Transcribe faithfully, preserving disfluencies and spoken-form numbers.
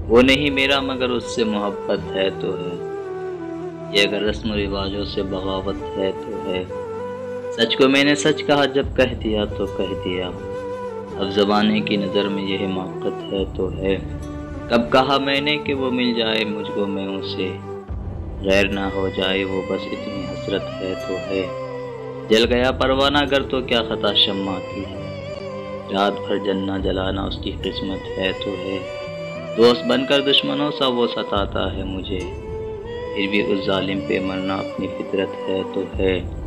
वो नहीं मेरा मगर उससे मोहब्बत है तो है। ये अगर रस्म रिवाजों से बगावत है तो है। सच को मैंने सच कहा जब कह दिया तो कह दिया। अब ज़माने की नज़र में यह हिमाकत है तो है। कब कहा मैंने कि वो मिल जाए मुझको मैं उसे, गैर ना हो जाए वो बस इतनी हसरत है तो है। जल गया परवाना गर तो क्या खता शम्मा की है, रात भर जलना जलाना उसकी किस्मत है तो है। दोस्त बनकर दुश्मनों सा वो सताता है मुझे, फिर भी उस जालिम पे मरना अपनी फितरत है तो है।